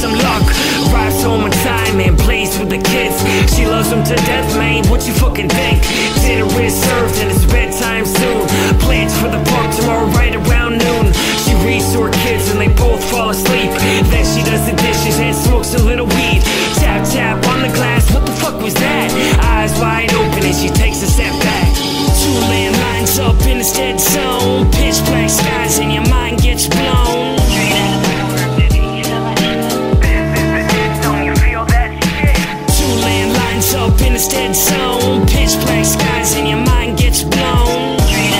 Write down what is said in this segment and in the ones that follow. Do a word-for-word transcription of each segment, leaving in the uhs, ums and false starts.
some luck. Arrives home on time and plays with the kids. She loves them to death, man, what you fucking think? Dinner is served and it's bedtime soon. Plans for the park tomorrow right around noon. She reads to her kids and they both fall asleep. Then she does the dishes and smokes a little weed. Tap tap on the glass, what the fuck was that? Eyes wide open and she takes a step back. Two landlines up in this dead zone. Pitch black skies and your mind gets blown. Two landlines up in this dead zone. Pitch black skies and your mind gets blown.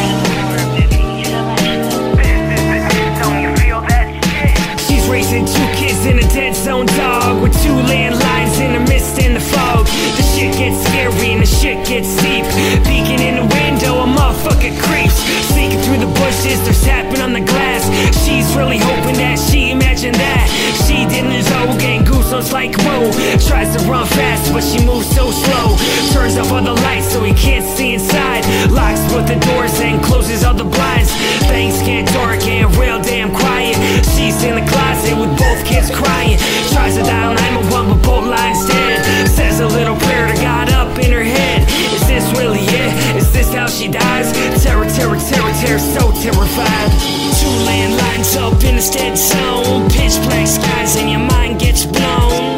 She's raising two kids in a dead zone, dog, with two landlines in the mist and the fog. The shit gets scary and the shit gets deep. Peeking in the window, a motherfucker creeps. Sneaking through the bushes, they're tapping on the glass. She's really hoping that she imagined that she didn't know, getting goosebumps like whoa. Tries to run fast, but she moves so slow. Turns off all the lights so he can't see inside. Locks both the doors and closes all the blinds. Things get dark and real damn quiet. She's in the closet with both kids crying. Tries to dial nine one one but both lines dead. Says a little prayer to God up in her head. Is this really it? Is this how she dies? Terror, terror, terror, terror, so terrified. Two landlines up in this dead zone. Pitch black skies and your mind gets blown.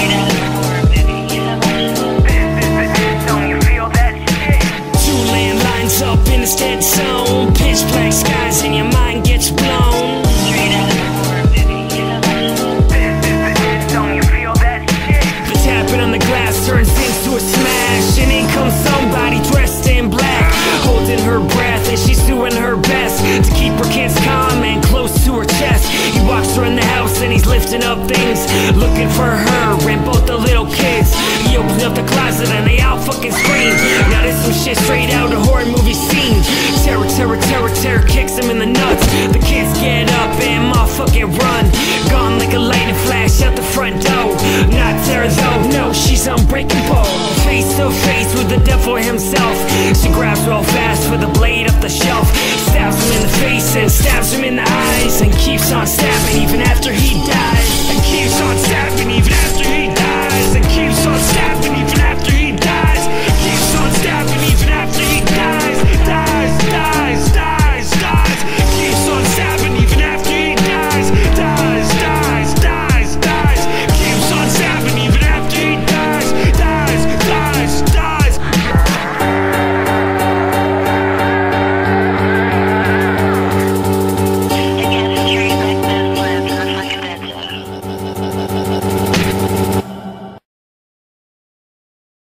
Two landlines up in this dead zone. Pitch black skies and your mind gets blown. The tapping on the glass turns into a smash, and in comes somebody dressed in black, holding her breath, and she's doing her best to keep her kids calm and close to her chest. He walks around the house and he's lifting up things, looking for her and both the little kids. He opens up the closet and they all fucking scream. Now there's some shit straight out of a horror movie scene. Terror, terror, terror, terror kicks him in the nuts. The kids get up and motherfucking run. Gone like a lightning flash out the front door. Not terror though, no, she's unbreakable. Face to face with the devil himself. She grabs real fast for the blade off the shelf, stabs him in the face and stabs him in the eyes, and keeps on stabbing.